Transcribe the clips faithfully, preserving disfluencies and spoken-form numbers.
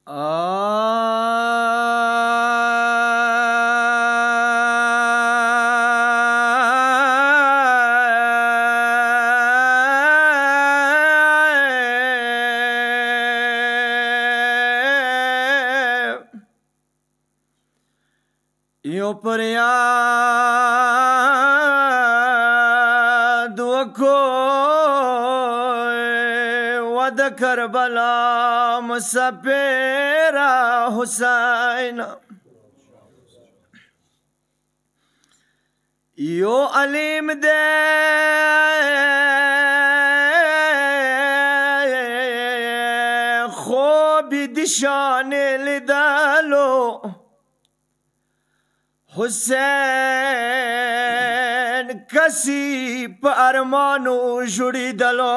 یو پر یاد وکو و د کربلا مسافر حسین یو علیم دے خوب دشان لیدلو حسین کسی په ارمانو جوړېدلو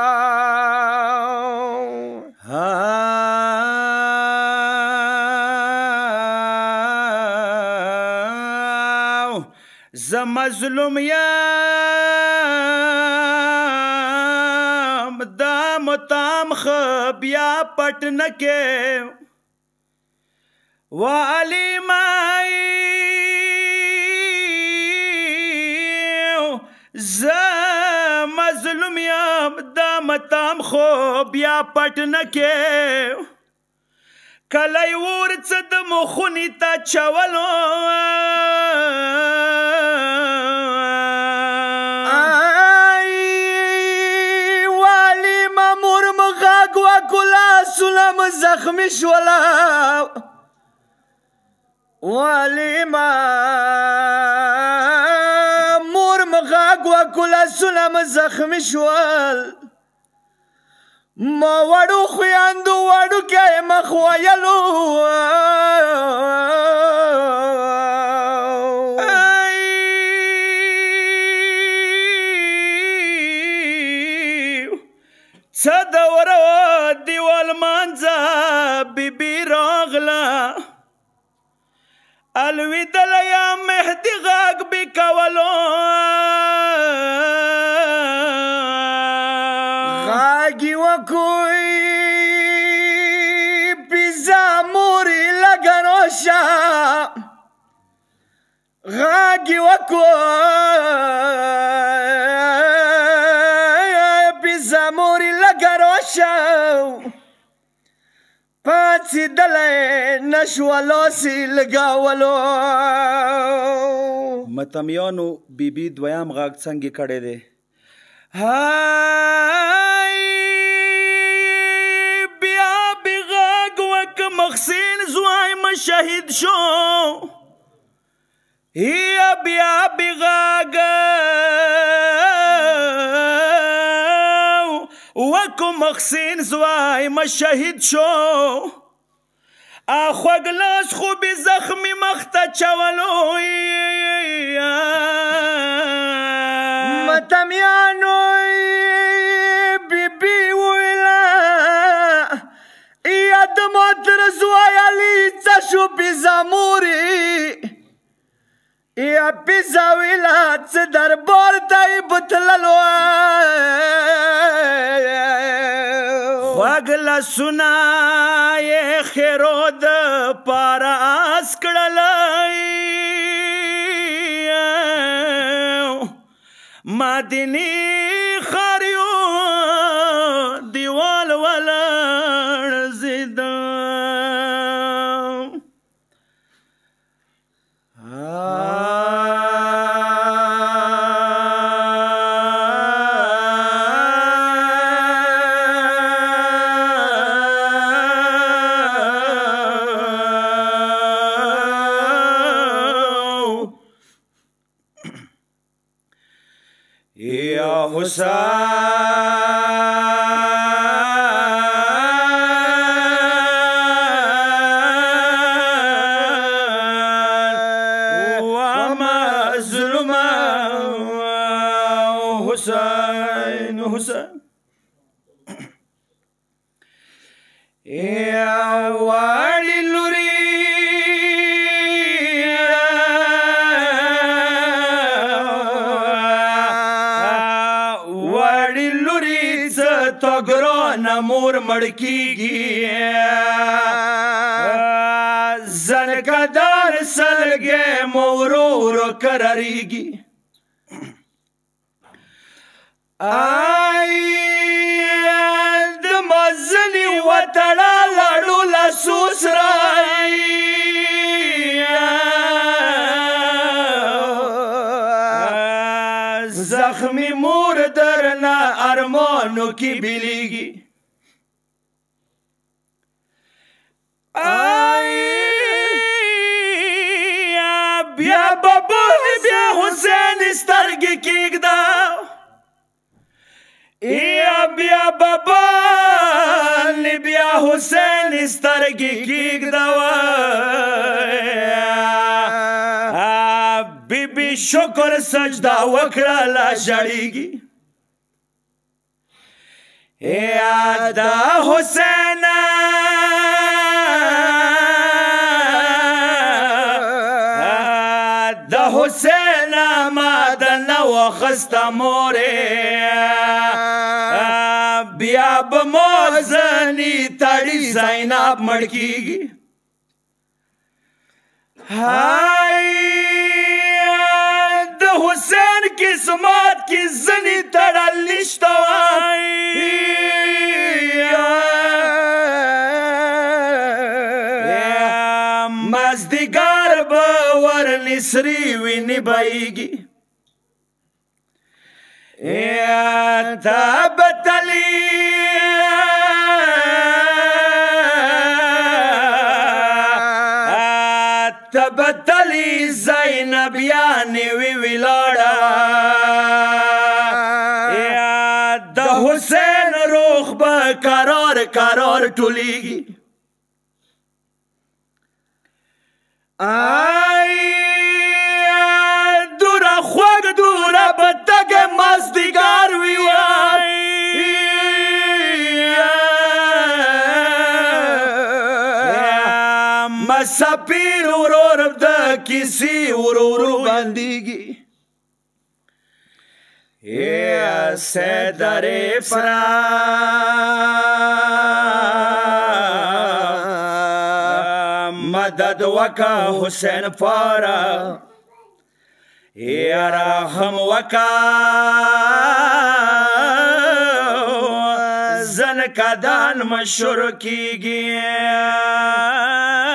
زه مظلوم یم دا متام خه بیا پټ نه کې و علیمای زه مظلوم یم دا متام خو بیا پټ نه کې کلی ورڅه د مخونې ته چولو والیمه مور مو غږ وکړو لاسونه مو زخمي شوله والیمه مور مو غږ وکړو لاسونه مو زخمي شول ما وړو خویندو وړوکی مخ ویلو څه دوره دیوال مانځه بیبي راغله الویدله یا مهدي غږ بې کولو غږ یې وکړئ پیزا مورې لږه راشه غږ یې وکړئ پیزا مورې لږه راشه پاڅېدلی نه شوه لاس یې لګولو متمیانو بیبي دویم غږ څنګه کړی دی های بیا بې غږ وکړه محسن زویمه شهید شو یا بیا بې غږ وکو محسن زویمه شهید شو خوږ لاس خو بې زخمي مخ ته چولو متمیانو بیبي ویله یا د مادر زوی علي څه شو پیزا مورې یا پیزا ویله څه دربار ته یې بوتللو خوږ لاسونه یې خیرو د پاره آس کړلی مدینې ښار یو دیوال ولړزېده یا حسین و مظلومه حسین حسین یا واړی لوري تا ګرانه مور مړ کیږي کرریږي آی د مزنی وتړه لړو لاسو سرای زخمی مور درنا ارمانو کی بیلیږي آی بیا بابا بیا حسین سترګې کېږده یا بیا بابا بیا حسین سترګې کېږده بی بی شکر سجده وکړه لا ژړېږي یا دا حسین د حسین ما د نو خسته مورې بیا به مو زنی تړي زینب مړ کېږي هاي د حسین قسمت کې زنی تړل نشته مازدیګر به ورني سرې وینې بهیږي تا به تلي ته به تلي زینبیانې وي ولاړه د حسین روح به قرار قرار ټولیږي آی دوره خوږ دوره به تګې مازدیګر وي وای مسافر ورور د کیسې ورورو بندېږي یا سیدر فرا مدد وکا حسین پارا یا رحم وکا زن کا دان مشور کیږي